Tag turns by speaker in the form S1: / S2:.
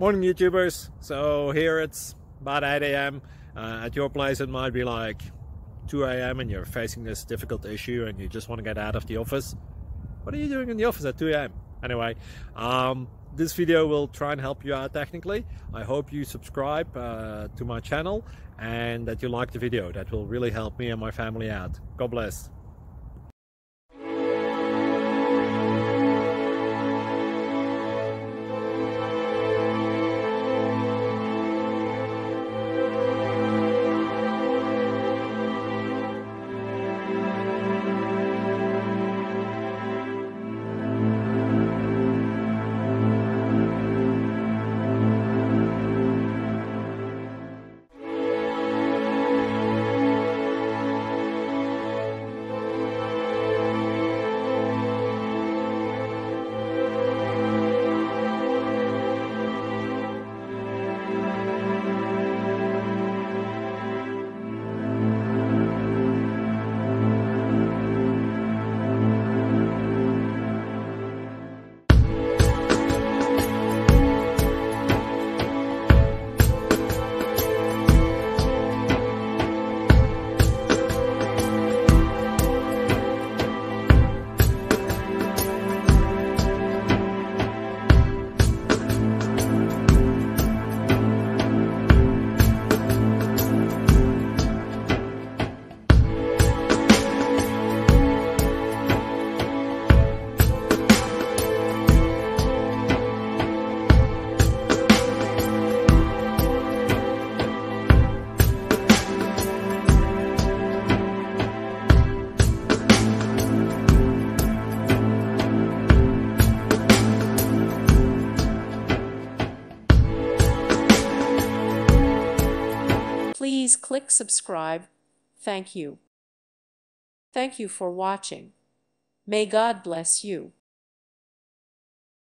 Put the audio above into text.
S1: Morning YouTubers. So here it's about 8 a.m. At your place it might be like 2 a.m. and you're facing this difficult issue and you just want to get out of the office. What are you doing in the office at 2 a.m.? Anyway, this video will try and help you out technically. I hope you subscribe to my channel and that you like the video. That will really help me and my family out. God bless.
S2: Please click subscribe. Thank you. Thank you for watching. May God bless you.